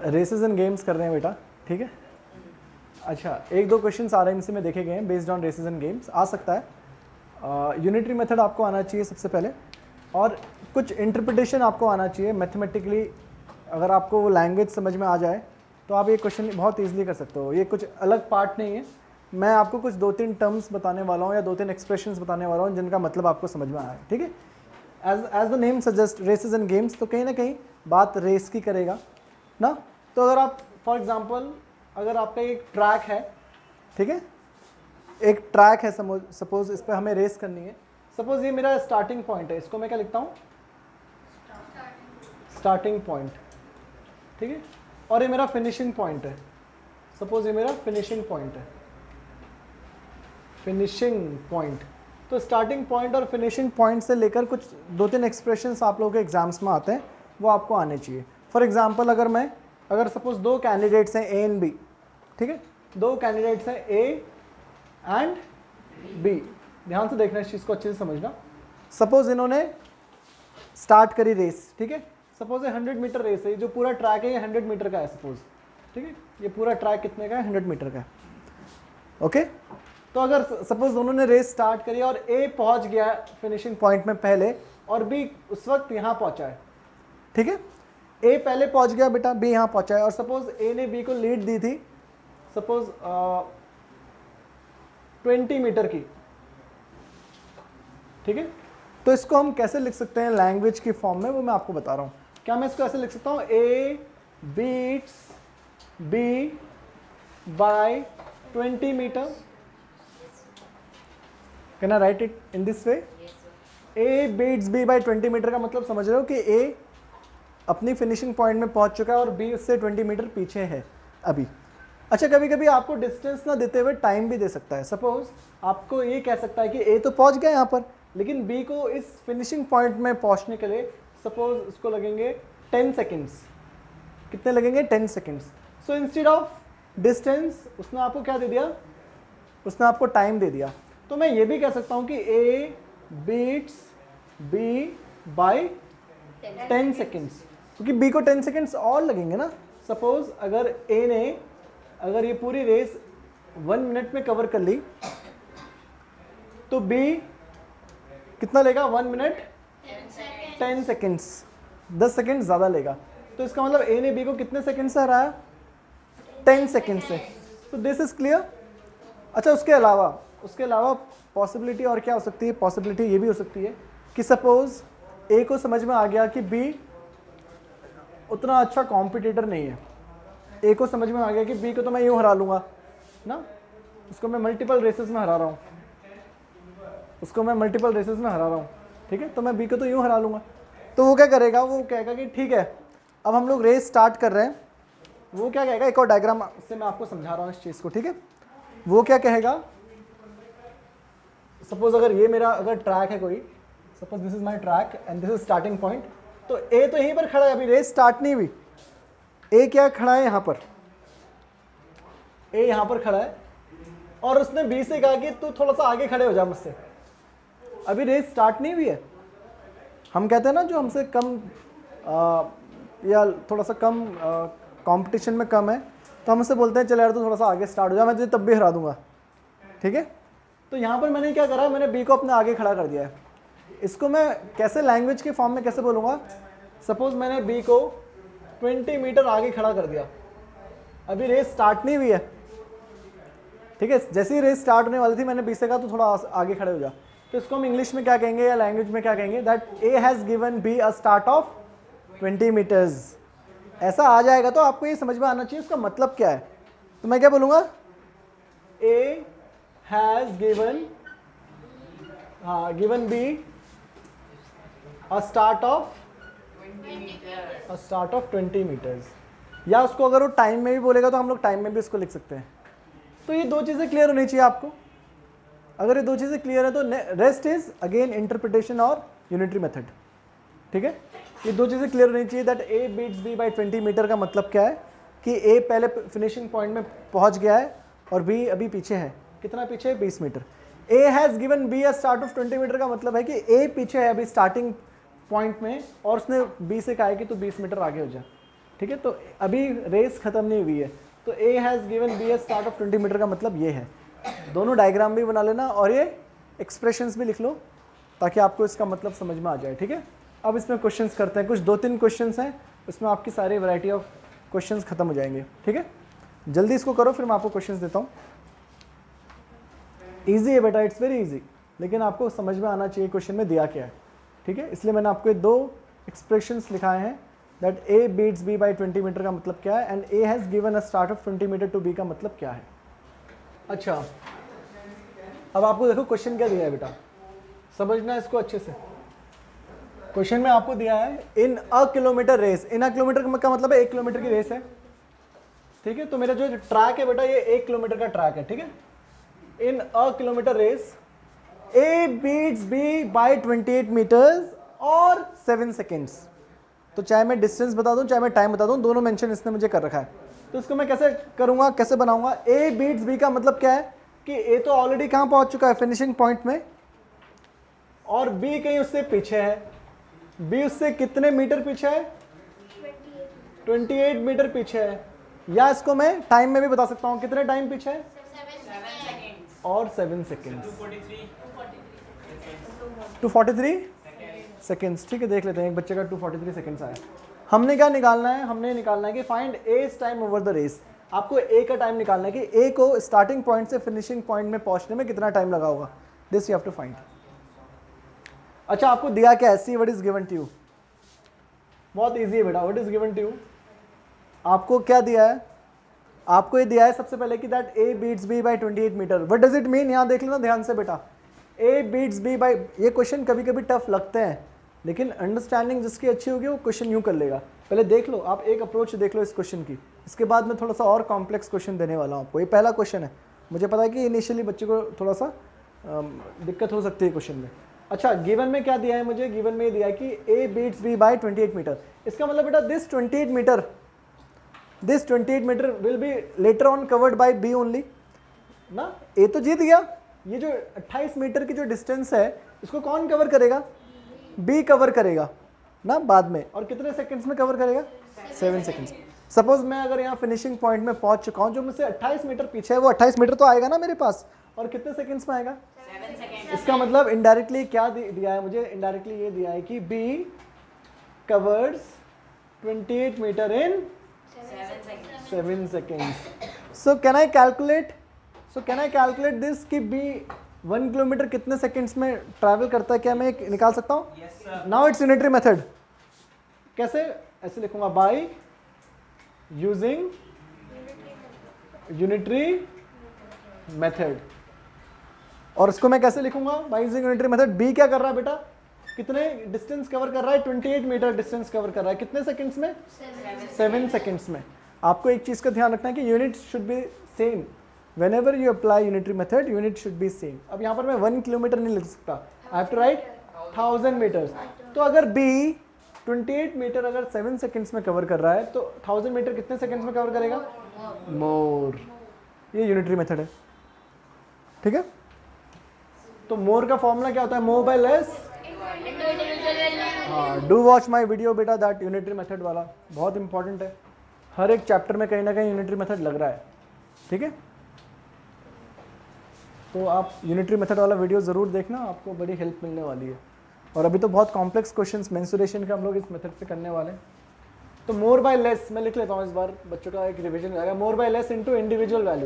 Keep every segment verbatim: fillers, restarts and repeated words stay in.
Races and games कर रहे हैं बेटा, ठीक है। अच्छा, एक दो क्वेश्चन आर एम सी में देखे गए हैं based on races and games, आ सकता है। यूनिटरी मेथड आपको आना चाहिए सबसे पहले, और कुछ इंटरप्रिटेशन आपको आना चाहिए मैथमेटिकली। अगर आपको वो लैंग्वेज समझ में आ जाए तो आप ये क्वेश्चन बहुत ईजिली कर सकते हो। ये कुछ अलग पार्ट नहीं है, मैं आपको कुछ दो तीन टर्म्स बताने वाला हूँ या दो तीन एक्सप्रेशंस बताने वाला हूँ जिनका मतलब आपको समझ में आए, ठीक है। As as the name suggest races and games, तो कहीं ना कहीं बात रेस की करेगा ना। तो अगर आप फॉर एग्जांपल, अगर आपका एक ट्रैक है, ठीक है, एक ट्रैक है सपोज, इस पर हमें रेस करनी है। सपोज ये मेरा स्टार्टिंग पॉइंट है, इसको मैं क्या लिखता हूँ, स्टार्टिंग पॉइंट, ठीक है, और ये मेरा फिनिशिंग पॉइंट है। सपोज ये मेरा फिनिशिंग पॉइंट है, फिनिशिंग पॉइंट। तो स्टार्टिंग पॉइंट और फिनिशिंग पॉइंट से लेकर कुछ दो तीन एक्सप्रेशंस आप लोगों के एग्जाम्स में आते हैं, वो आपको आने चाहिए। फॉर एग्जांपल, अगर मैं अगर सपोज दो कैंडिडेट्स हैं ए एंड बी, ठीक है, दो कैंडिडेट्स हैं ए एंड बी, ध्यान से देखना इस चीज़ को, अच्छे से समझना। सपोज इन्होंने स्टार्ट करी रेस, ठीक है, सपोज ये हंड्रेड मीटर रेस है, जो पूरा ट्रैक है ये हंड्रेड मीटर का है सपोज, ठीक है, ये पूरा ट्रैक कितने का है, हंड्रेड मीटर का है, ओके। तो अगर सपोज उन्होंने रेस स्टार्ट करी और ए पहुंच गया फिनिशिंग पॉइंट में पहले और बी उस वक्त यहाँ पहुंचा है, ठीक है, ए पहले पहुंच गया बेटा, बी यहाँ पहुंचा है, और सपोज ए ने बी को लीड दी थी सपोज ट्वेंटी मीटर की, ठीक है। तो इसको हम कैसे लिख सकते हैं लैंग्वेज की फॉर्म में, वो मैं आपको बता रहा हूँ। क्या मैं इसको ऐसे लिख सकता हूँ, A beats B by twenty metre, can I write it in this way? A beats B by twenty metre का मतलब समझ रहे हो कि ए अपनी फिनिशिंग पॉइंट में पहुंच चुका है और बी उससे ट्वेंटी मीटर पीछे है अभी। अच्छा, कभी कभी आपको डिस्टेंस ना देते हुए टाइम भी दे सकता है। सपोज आपको ये कह सकता है कि ए तो पहुंच गया यहाँ पर, लेकिन बी को इस फिनिशिंग पॉइंट में पहुंचने के लिए सपोज उसको लगेंगे टेन सेकेंड्स। कितने लगेंगे? Ten seconds. So instead of distance उसने आपको क्या दे दिया, उसने आपको टाइम दे दिया। तो मैं ये भी कह सकता हूँ कि A beats B by ten seconds, क्योंकि बी को टेन सेकेंड्स और लगेंगे ना। सपोज अगर ए ने अगर ये पूरी रेस वन मिनट में कवर कर ली तो बी कितना लेगा? वन मिनट टेन सेकेंड्स, दस सेकेंड ज़्यादा लेगा। तो इसका मतलब ए ने बी को कितने सेकेंड से हराया? टेन सेकेंड से। तो दिस इज क्लियर। अच्छा, उसके अलावा उसके अलावा पॉसिबिलिटी और क्या हो सकती है? पॉसिबिलिटी ये भी हो सकती है कि सपोज ए को समझ में आ गया कि बी उतना अच्छा कॉम्पिटिटर नहीं है। ए को समझ में आ गया कि बी को तो मैं यूँ हरा लूँगा ना, उसको मैं मल्टीपल रेसेस में हरा रहा हूँ, उसको मैं मल्टीपल रेसेस में हरा रहा हूँ, ठीक है, तो मैं बी को तो यूँ हरा लूँगा। तो वो क्या करेगा? वो कहेगा कि ठीक है, अब हम लोग रेस स्टार्ट कर रहे हैं। वो क्या कहेगा? एक और डायग्राम से मैं आपको समझा रहा हूँ इस चीज़ को, ठीक है। वो क्या कहेगा? सपोज अगर ये मेरा अगर ट्रैक है कोई, suppose this is my track and this is starting point, तो ए तो यहीं पर खड़ा है, अभी रेस स्टार्ट नहीं हुई। ए क्या खड़ा है? यहाँ पर ए यहाँ पर खड़ा है और उसने बी से कहा कि तू थोड़ा सा आगे खड़े हो जा मुझसे, अभी रेस स्टार्ट नहीं हुई है। हम कहते हैं ना जो हमसे कम आ, या थोड़ा सा कम कंपटीशन में कम है, तो हम उससे बोलते हैं चल यार तू थोड़ा सा आगे स्टार्ट हो जा, मैं तुझे तब भी हरा दूंगा, ठीक है। तो यहाँ पर मैंने क्या करा? मैंने बी को अपने आगे खड़ा कर दिया है। इसको मैं कैसे लैंग्वेज के फॉर्म में कैसे बोलूँगा? सपोज मैंने बी को ट्वेंटी मीटर आगे खड़ा कर दिया, अभी रेस स्टार्ट नहीं हुई है, ठीक है। जैसे ही रेस स्टार्ट होने वाली थी मैंने बी से कहा तो थोड़ा आगे खड़े हो जा। तो इसको हम इंग्लिश में क्या कहेंगे या लैंग्वेज में क्या कहेंगे? That A has given B a start of twenty metres. ऐसा आ जाएगा तो आपको ये समझ में आना चाहिए उसका मतलब क्या है। तो मैं क्या बोलूँगा? ए हैज़ गिवन हाँ given B a start of a start of twenty metres. या उसको अगर वो टाइम में भी बोलेगा तो हम लोग टाइम में भी इसको लिख सकते हैं। तो ये दो चीज़ें क्लियर होनी चाहिए आपको। अगर ये दो चीज़ें क्लियर है तो रेस्ट इज अगेन इंटरप्रिटेशन और यूनिटरी मेथड, ठीक है। ये दो चीज़ें क्लियर होनी चाहिए। That A beats B by twenty metre का मतलब क्या है कि ए पहले फिनिशिंग पॉइंट में पहुंच गया है और बी अभी पीछे है। कितना पीछे है? बीस मीटर। A has given B a start of twenty metre का मतलब है कि ए पीछे है अभी स्टार्टिंग पॉइंट में और उसने बी से कहा है कि तू बीस मीटर आगे हो जा, ठीक है। तो अभी रेस खत्म नहीं हुई है, तो A has given B a start of twenty metre का मतलब ये है। दोनों डायग्राम भी बना लेना और ये एक्सप्रेशंस भी लिख लो ताकि आपको इसका मतलब समझ में आ जाए, ठीक है। अब इसमें क्वेश्चंस करते हैं, कुछ दो तीन क्वेश्चंस हैं, उसमें आपकी सारी वैरायटी ऑफ क्वेश्चंस खत्म हो जाएंगे, ठीक है। जल्दी इसको करो, फिर मैं आपको क्वेश्चंस देता हूँ। ईजी है बेटा, इट्स वेरी ईजी, लेकिन आपको समझ में आना चाहिए क्वेश्चन में दिया क्या है, ठीक है। इसलिए मैंने आपको ये दो एक्सप्रेशंस लिखाए हैं, that A beats B by twenty metre का मतलब क्या है, and A has given a start of twenty metre to B का मतलब क्या है। अच्छा, अब आपको देखो क्वेश्चन क्या दिया है बेटा, समझना इसको अच्छे से। क्वेश्चन में आपको दिया है in a kilometre race, in a kilometre का मतलब है एक किलोमीटर की रेस है, ठीक है। तो मेरा जो ट्रैक है बेटा ये एक किलोमीटर का ट्रैक है, ठीक है। In a kilometre race A beats B by twenty eight metres और सेवन सेकेंड्स। तो चाहे मैं डिस्टेंस बता दूं चाहे मैं टाइम बता दूं, दोनों मेंशन इसने मुझे कर रखा है। तो इसको मैं कैसे करूंगा, कैसे बनाऊंगा। ए बीट्स बी का मतलब क्या है कि ए तो ऑलरेडी कहां पहुंच चुका है, फिनिशिंग पॉइंट में, और बी कहीं उससे पीछे है। बी उससे कितने मीटर पीछे है, अट्ठाईस मीटर पीछे है, या इसको मैं टाइम में भी बता सकता हूं कितने टाइम पीछे है, और seven seconds, two forty three seconds, ठीक है। देख लेते हैं, एक बच्चे का टू फोर्टी थ्री सेकेंड्स आया। हमने क्या निकालना है, हमने निकालना है कि find A's time over the race. आपको ए का टाइम निकालना है कि ए को स्टार्टिंग पॉइंट से फिनिशिंग पॉइंट में पहुंचने में कितना टाइम लगा होगा, this you have to find. अच्छा, आपको दिया क्या है, see what is given to you, बहुत इजी है बेटा। What is given to you, आपको क्या दिया है, आपको ये दिया है सबसे पहले कि that A beats B by twenty eight metre. What does it mean, यहाँ देख लेना ध्यान से बेटा। ए बीट्स बी बाई, ये क्वेश्चन कभी कभी टफ लगते हैं, लेकिन अंडरस्टैंडिंग जिसकी अच्छी होगी वो क्वेश्चन यूँ कर लेगा। पहले देख लो, आप एक अप्रोच देख लो इस क्वेश्चन की, इसके बाद मैं थोड़ा सा और कॉम्प्लेक्स क्वेश्चन देने वाला हूँ आपको। ये पहला क्वेश्चन है, मुझे पता है कि इनिशियली बच्चे को थोड़ा सा दिक्कत हो सकती है क्वेश्चन में। अच्छा, गिवन में क्या दिया है मुझे, गिवन में ये दिया है कि A beats B by twenty eight metre. इसका मतलब बेटा this twenty eight metre, this twenty eight metre will be later on covered by B only ना। ए तो जी दिया, ये जो अट्ठाईस मीटर की जो डिस्टेंस है इसको कौन कवर करेगा, बी कवर करेगा ना बाद में, और कितने सेकंड्स में कवर करेगा, सेवन सेकंड्स। सपोज मैं अगर यहाँ फिनिशिंग पॉइंट में पहुंच चुका हूँ, जो मुझसे अट्ठाईस मीटर पीछे है वो अट्ठाईस मीटर तो आएगा ना मेरे पास, और कितने सेकंड्स में आएगा, इसका मतलब इनडायरेक्टली क्या दिया है मुझे, इनडायरेक्टली ये दिया है कि B covers twenty eight metre in seven seconds. So can I calculate, so can I calculate this कि बी वन किलोमीटर कितने सेकंड्स में ट्रैवल करता है, क्या मैं निकाल सकता हूँ। नाउ इट्स यूनिटरी मेथड, कैसे, ऐसे लिखूंगा, बाय यूजिंग यूनिटरी मेथड। और इसको मैं कैसे लिखूंगा, by using unitary method. B क्या कर रहा है बेटा, कितने डिस्टेंस कवर कर रहा है, twenty eight metre distance cover कर रहा है, कितने सेकंड्स में, सेवन सेकंड्स में। आपको एक चीज का ध्यान रखना है कि unit should be same, whenever you apply unitary method unit should be same। अब यहाँ पर मैं वन किलोमीटर नहीं लिख सकता, I have to write thousand metres. तो अगर B ट्वेंटी एट मीटर अगर सेवन सेकंड्स में कवर कर रहा है तो थाउजेंड मीटर कितने सेकंड्स में कवर करेगा, मोर। ये यूनिटरी मेथड है, ठीक है। तो मोर का फॉर्मूला क्या होता है, मोर बाय लेस। हाँ, डू वॉच माई वीडियो बेटा, दैट यूनिटरी मेथड वाला बहुत इंपॉर्टेंट है, हर एक चैप्टर में कहीं ना कहीं यूनिटरी मेथड लग रहा है, ठीक है। तो आप यूनिटरी मेथड वाला वीडियो ज़रूर देखना, आपको बड़ी हेल्प मिलने वाली है। और अभी तो बहुत कॉम्प्लेक्स क्वेश्चंस मेंसुरेशन के हम लोग इस मेथड से करने वाले हैं। तो मोर बाय लेस मैं लिख लेता हूँ, इस बार बच्चों का एक रिवीजन हो जाएगा। More by less into individual value.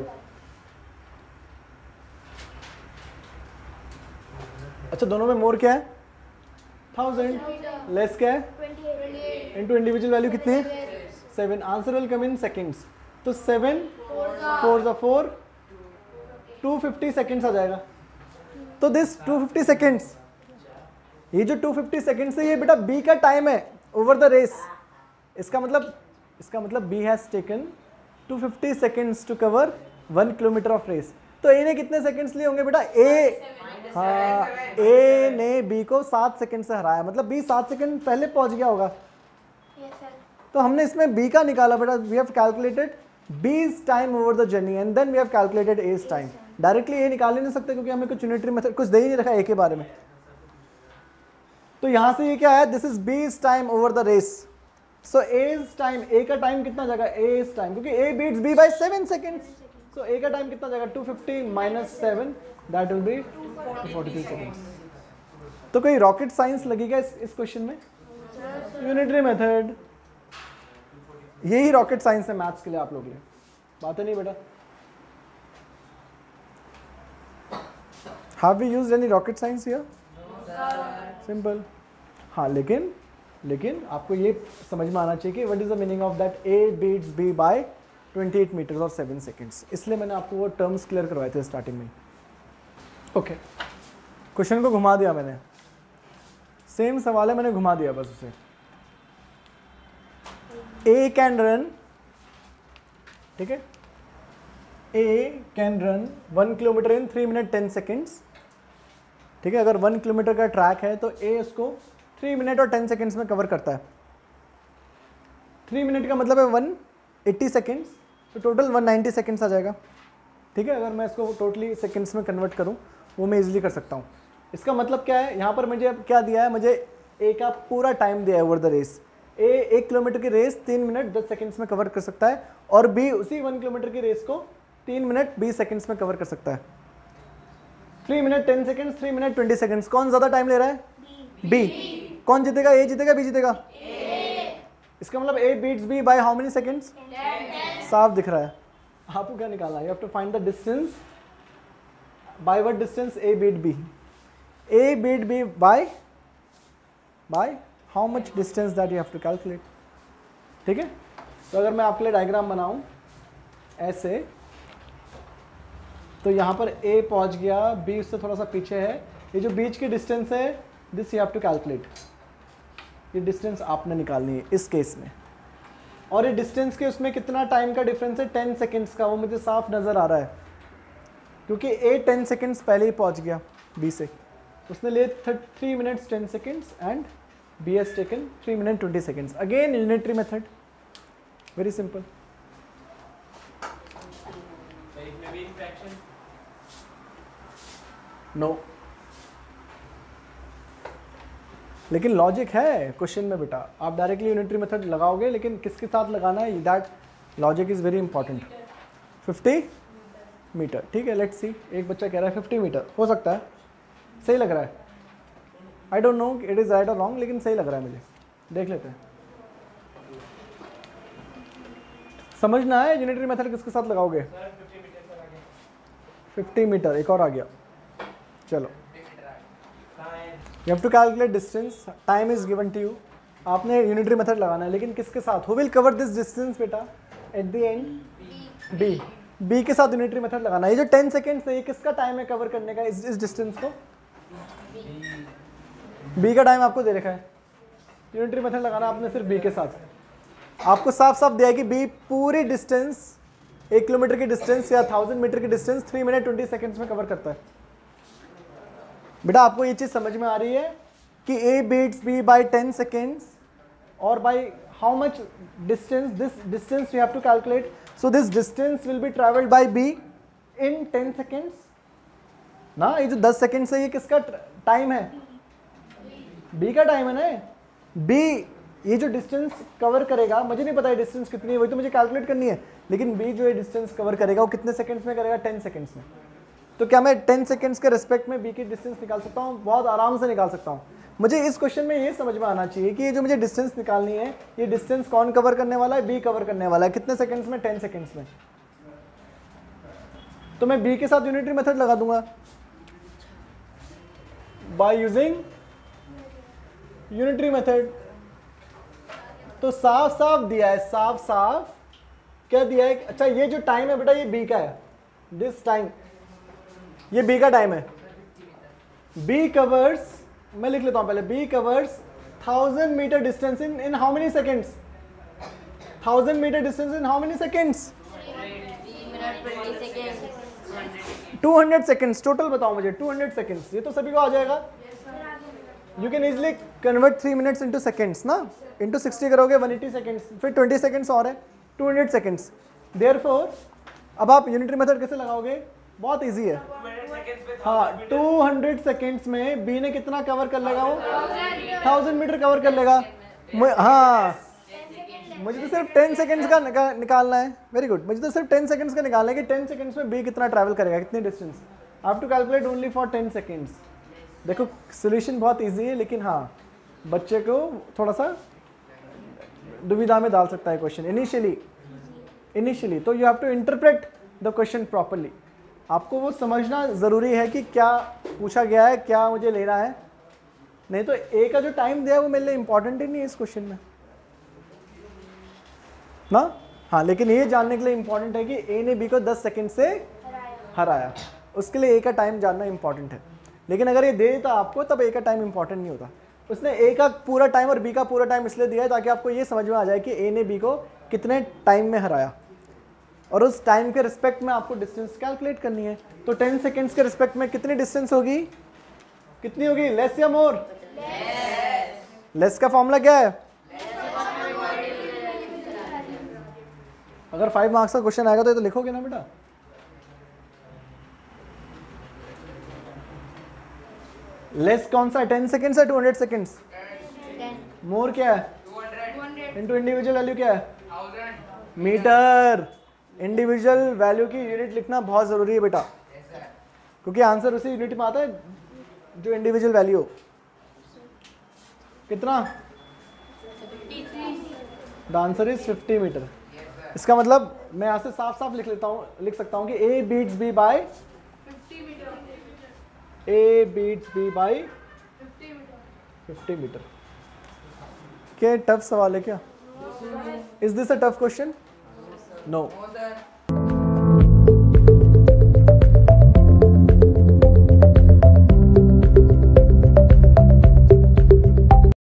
अच्छा, दोनों में मोर क्या है, थाउजेंड, लेस क्या है, इनटू इंडिविजुअल वैल्यू कितनी है, seven. Answer will come in seconds. तो सेवन फोर ज़ा फोर, टू फिफ्टी सेकंड्स आ जाएगा। तो दिस टू फिफ्टी सेकंड्स, ये जो टू फिफ्टी सेकंड्स है ये बेटा बी का टाइम है ओवर द रेस। इसका मतलब इसका मतलब B has taken two fifty seconds to cover one kilometre of race. तो ए ने कितने सेकंड्स लिए होंगे बेटा, ए, हाँ, ए ने बी को सात सेकंड से हराया, मतलब बी सात सेकंड पहले पहुंच गया होगा। तो हमने इसमें बी का निकाला बेटा, we have calculated B's time over the journey and then we have calculated A's time. Directly ये निकाल ही नहीं सकते क्योंकि हमें कुछ यूनिटरी मेथड कुछ दे ही नहीं रखा ए के बारे में। तो यहां से ये क्या है, this is B's time over the race. So A's time, A का टाइम कितना जाएगा, एज टाइम, क्योंकि A beats B by seven seconds, so A का टाइम कितना जाएगा two fifty minus seven, that will be two forty three seconds. तो कोई rocket science लगेगा इस इस क्वेश्चन में? यूनिटरी मेथड, यही रॉकेट साइंस है मैथ्स के लिए आप लोग के लिए, बात है नहीं बेटा? Have we used any rocket science here? Simple. हाँ, लेकिन लेकिन आपको ये समझ में आना चाहिए कि what is the meaning of that A beats B by twenty-eight meters or seven seconds. इसलिए मैंने आपको वो टर्म्स क्लियर करवाए थे स्टार्टिंग में। ओके, क्वेश्चन को घुमा दिया मैंने, सेम सवाल है, मैंने घुमा दिया बस उसे। A can run, ठीक है, A can run one kilometre in three minute ten seconds, ठीक है। अगर वन किलोमीटर का ट्रैक है तो A उसको थ्री मिनट और टेन सेकेंड्स में कवर करता है। थ्री मिनट का मतलब है वन एट्टी सेकेंड्स, तो टोटल वन नाइन्टी सेकेंड्स आ जाएगा, ठीक है। अगर मैं इसको टोटली सेकेंड्स में कन्वर्ट करूं वो मैं इजीली कर सकता हूं। इसका मतलब क्या है, यहाँ पर मुझे अब क्या दिया है, मुझे A का पूरा टाइम दिया है ओवर द रेस। A एक किलोमीटर की रेस तीन मिनट दस सेकेंड्स में कवर कर सकता है, और B उसी वन किलोमीटर की रेस को तीन मिनट बीस सेकेंड्स में कवर कर सकता है। Three minute ten seconds, three minute twenty seconds, कौन ज़्यादा टाइम ले रहा है? B। कौन जीतेगा, A जीतेगा B जीतेगा? A। इसका मतलब A beats B by how many seconds? साफ दिख रहा है। आपको क्या निकालना है, you have to find the distance, by what distance A beat B। A beat B by by how much distance that you have to calculate, ठीक है। तो अगर मैं आपके लिए डायग्राम बनाऊं ऐसे, तो यहाँ पर A पहुँच गया, B उससे थोड़ा सा पीछे है, ये जो बीच की डिस्टेंस है this you have to calculate, ये डिस्टेंस आपने निकालनी है इस केस में। और ये डिस्टेंस के उसमें कितना टाइम का डिफरेंस है, टेन सेकेंड्स का, वो मुझे साफ नज़र आ रहा है क्योंकि A टेन सेकेंड्स पहले ही पहुँच गया B से, उसने लिए three minutes ten seconds and B has taken three minutes twenty seconds. Again unitary method, very simple. No. लेकिन लॉजिक है क्वेश्चन में बेटा, आप डायरेक्टली यूनिटरी मेथड लगाओगे, लेकिन किसके साथ लगाना है, that logic is very important. Fifty metre, ठीक है, लेट्स सी। एक बच्चा कह रहा है फिफ्टी मीटर, हो सकता है, सही लग रहा है, I don't know it is right और रॉन्ग, लेकिन सही लग रहा है मुझे, देख लेते हैं। समझना है यूनिटरी मेथड किसके साथ लगाओगे? फिफ्टी मीटर, एक और आ गया, चलो। You have to calculate distance, time is given to you, आपने यूनिटरी मेथड लगाना है, लेकिन किसके साथ? Who will cover this distance बेटा at the end? B. B के साथ यूनिटरी मेथड लगाना है। ये जो टेन सेकेंड्स है, ये किसका टाइम है कवर करने का इस इस डिस्टेंस को? बी का टाइम आपको दे रखा है, यूनिटरी मेथड लगाना आपने सिर्फ बी के साथ। आपको साफ साफ दिया है कि बी पूरी डिस्टेंस, एक किलोमीटर की डिस्टेंस या थाउजेंड मीटर की distance three minute twenty seconds में कवर करता है। बेटा आपको ये चीज़ समझ में आ रही है कि A beats B by ten seconds और by how much distance, this distance you have to calculate, so this distance will be travelled by B in ten seconds ना। ये जो दस सेकेंड से ये किसका टाइम है? बी का टाइम है ना। बी ये जो डिस्टेंस कवर करेगा, मुझे नहीं पता है डिस्टेंस कितनी है, वही तो मुझे कैलकुलेट करनी है, लेकिन बी जो है डिस्टेंस कवर करेगा वो कितने सेकंड्स में करेगा? टेन सेकंड्स में। तो क्या मैं टेन सेकंड्स के रिस्पेक्ट में बी की डिस्टेंस निकाल सकता हूँ? बहुत आराम से निकाल सकता हूँ। मुझे इस क्वेश्चन में ये समझ में आना चाहिए कि ये जो मुझे डिस्टेंस निकालनी है, ये डिस्टेंस कौन कवर करने वाला है? बी कवर करने वाला है। कितने सेकंड्स में? टेन सेकंड्स में। तो मैं बी के साथ यूनिटरी मेथड लगा दूंगा बाय यूजिंग यूनिटरी मेथड। तो साफ साफ दिया है, साफ साफ क्या दिया है? अच्छा ये जो टाइम है बेटा ये बी का है, दिस टाइम ये बी का टाइम है। बी कवर्स, मैं लिख लेता हूं पहले, B covers thousand metre distance in in how many seconds? Thousand metre distance in how many seconds? Two hundred seconds. Total बताओ मुझे, टू हंड्रेड सेकेंड्स। ये तो सभी को आ जाएगा। You can easily convert three minutes into seconds ना, into sixty करोगे वन एटी सेकेंड्स, फिर ट्वेंटी सेकेंड्स और है, टू हंड्रेड सेकेंड्स। देयरफॉर अब आप यूनिटरी मेथड कैसे लगाओगे? बहुत इजी है। हाँ, टू हंड्रेड सेकेंड्स में बी ने कितना कवर कर लेगा? वो थाउजेंड मीटर कवर कर लेगा। हाँ मुझे तो सिर्फ टेन सेकंड्स का निका, निकालना है। वेरी गुड, मुझे तो सिर्फ टेन सेकंड्स का निकालना है कि टेन सेकंड्स में बी कितना ट्रैवल करेगा, कितनी distance. I have to calculate only for ten seconds. देखो सोल्यूशन बहुत इजी है, लेकिन हाँ बच्चे को थोड़ा सा दुविधा में डाल सकता है क्वेश्चन इनिशियली इनिशियली तो you have to interpret the question properly. आपको वो समझना ज़रूरी है कि क्या पूछा गया है, क्या मुझे लेना है। नहीं तो ए का जो टाइम दिया है वो मेरे लिए इंपॉर्टेंट ही नहीं है इस क्वेश्चन में ना। हाँ, लेकिन ये जानने के लिए इंपॉर्टेंट है कि ए ने बी को दस सेकंड से हराया, उसके लिए ए का टाइम जानना इंपॉर्टेंट है। लेकिन अगर ये दे देता आपको तब ए का टाइम इंपॉर्टेंट नहीं होता। उसने ए का पूरा टाइम और बी का पूरा टाइम इसलिए दिया है ताकि आपको ये समझ में आ जाए कि ए ने बी को कितने टाइम में हराया, और उस टाइम के रिस्पेक्ट में आपको डिस्टेंस कैलकुलेट करनी है। तो टेन सेकेंड्स के रिस्पेक्ट में कितनी डिस्टेंस होगी, कितनी होगी, लेस या मोर? लेस का फॉर्मूला क्या है? अगर फाइव मार्क्स का क्वेश्चन आएगा तो ये तो लिखोगे ना बेटा। लेस कौन सा है, टेन सेकेंड्स या टू हंड्रेड सेकेंड्स? मोर क्या है? इनटू इंडिविजुअल वैल्यू क्या है? मीटर। इंडिविजुअल वैल्यू की यूनिट लिखना बहुत जरूरी है बेटा, क्योंकि आंसर उसी यूनिट में आता है जो इंडिविजुअल वैल्यू हो। कितना? The answer is fifty meter. इसका मतलब मैं यहां से साफ साफ लिख लेता हूं, लिख सकता हूं कि A beats B by A beats B by fifty meter. क्या टफ सवाल है क्या? Is this a tough question? No.